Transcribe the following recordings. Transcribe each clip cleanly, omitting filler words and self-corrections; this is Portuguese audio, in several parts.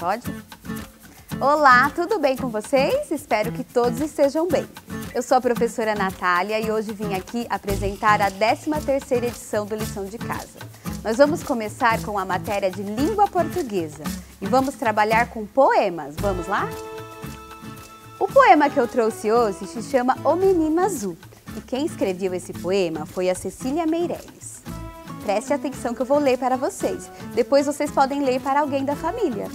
Pode? Olá, tudo bem com vocês? Espero que todos estejam bem. Eu sou a professora Natália e hoje vim aqui apresentar a 13ª edição do Lição de Casa. Nós vamos começar com a matéria de língua portuguesa e vamos trabalhar com poemas. Vamos lá? O poema que eu trouxe hoje se chama O Menino Azul e quem escreveu esse poema foi a Cecília Meirelles. Preste atenção que eu vou ler para vocês. Depois vocês podem ler para alguém da família.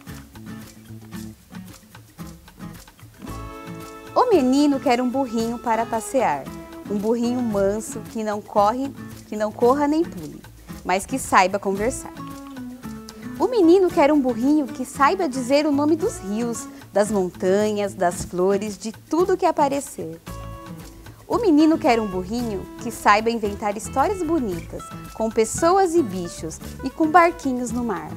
O menino quer um burrinho para passear, um burrinho manso que não corra nem pule, mas que saiba conversar. O menino quer um burrinho que saiba dizer o nome dos rios, das montanhas, das flores, de tudo que aparecer. O menino quer um burrinho que saiba inventar histórias bonitas, com pessoas e bichos e com barquinhos no mar.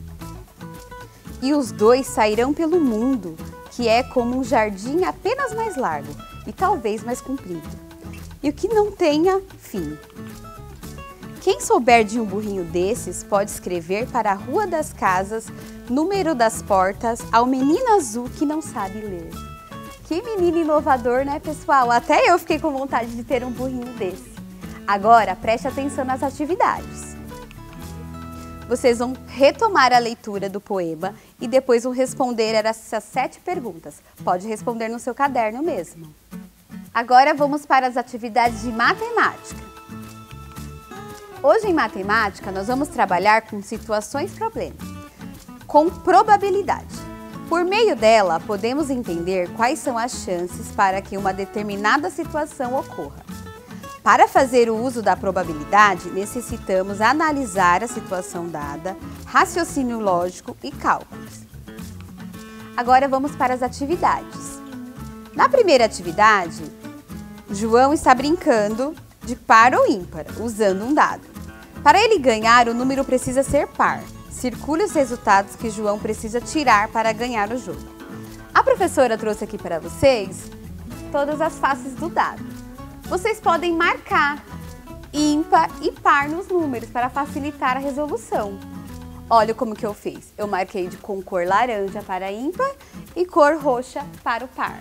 E os dois sairão pelo mundo, que é como um jardim apenas mais largo e talvez mais comprido, e o que não tenha fim. Quem souber de um burrinho desses pode escrever para a Rua das Casas, número das portas, ao menino azul que não sabe ler. Que menino inovador, né, pessoal? Até eu fiquei com vontade de ter um burrinho desse. Agora, preste atenção nas atividades. Vocês vão retomar a leitura do poema e depois vão responder essas 7 perguntas. Pode responder no seu caderno mesmo. Agora vamos para as atividades de matemática. Hoje em matemática nós vamos trabalhar com situações-problema, com probabilidade. Por meio dela, podemos entender quais são as chances para que uma determinada situação ocorra. Para fazer o uso da probabilidade, necessitamos analisar a situação dada, raciocínio lógico e cálculos. Agora vamos para as atividades. Na primeira atividade, João está brincando de par ou ímpar, usando um dado. Para ele ganhar, o número precisa ser par. Circule os resultados que João precisa tirar para ganhar o jogo. A professora trouxe aqui para vocês todas as faces do dado. Vocês podem marcar ímpar e par nos números para facilitar a resolução. Olha como que eu fiz. Eu marquei com cor laranja para ímpar e cor roxa para o par.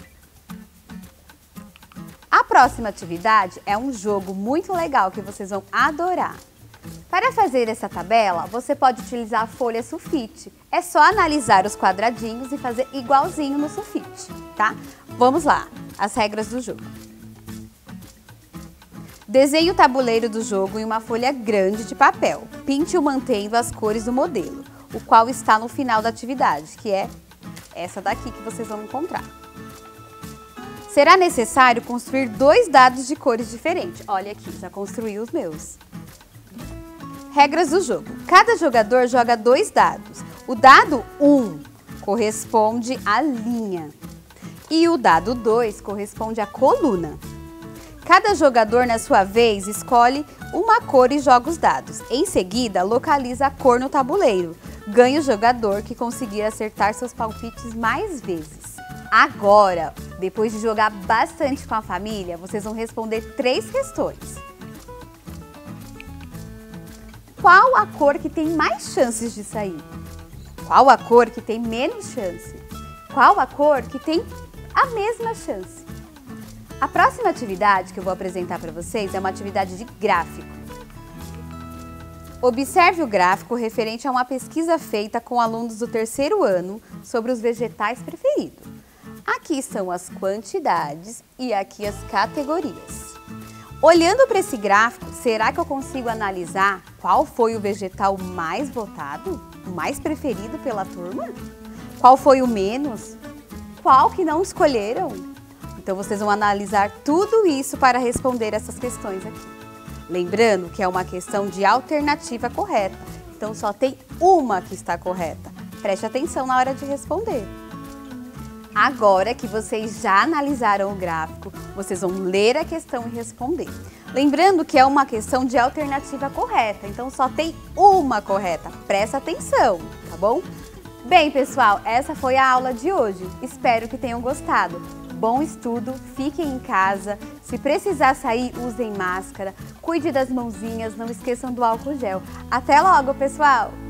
A próxima atividade é um jogo muito legal que vocês vão adorar. Para fazer essa tabela, você pode utilizar a folha sulfite. É só analisar os quadradinhos e fazer igualzinho no sulfite, tá? Vamos lá, as regras do jogo. Desenhe o tabuleiro do jogo em uma folha grande de papel. Pinte-o mantendo as cores do modelo, o qual está no final da atividade, que é essa daqui que vocês vão encontrar. Será necessário construir 2 dados de cores diferentes. Olha aqui, já construí os meus. Regras do jogo. Cada jogador joga 2 dados. O dado 1 corresponde à linha e o dado 2 corresponde à coluna. Cada jogador, na sua vez, escolhe uma cor e joga os dados. Em seguida, localiza a cor no tabuleiro. Ganha o jogador que conseguir acertar seus palpites mais vezes. Agora, depois de jogar bastante com a família, vocês vão responder 3 questões. Qual a cor que tem mais chances de sair? Qual a cor que tem menos chance? Qual a cor que tem a mesma chance? A próxima atividade que eu vou apresentar para vocês é uma atividade de gráfico. Observe o gráfico referente a uma pesquisa feita com alunos do 3º ano sobre os vegetais preferidos. Aqui são as quantidades e aqui as categorias. Olhando para esse gráfico, será que eu consigo analisar qual foi o vegetal mais votado, o mais preferido pela turma? Qual foi o menos? Qual que não escolheram? Então, vocês vão analisar tudo isso para responder essas questões aqui. Lembrando que é uma questão de alternativa correta, então só tem uma que está correta. Preste atenção na hora de responder. Agora que vocês já analisaram o gráfico, vocês vão ler a questão e responder. Lembrando que é uma questão de alternativa correta, então só tem uma correta. Presta atenção, tá bom? Bem, pessoal, essa foi a aula de hoje. Espero que tenham gostado. Bom estudo, fiquem em casa. Se precisar sair, usem máscara. Cuide das mãozinhas, não esqueçam do álcool gel. Até logo, pessoal!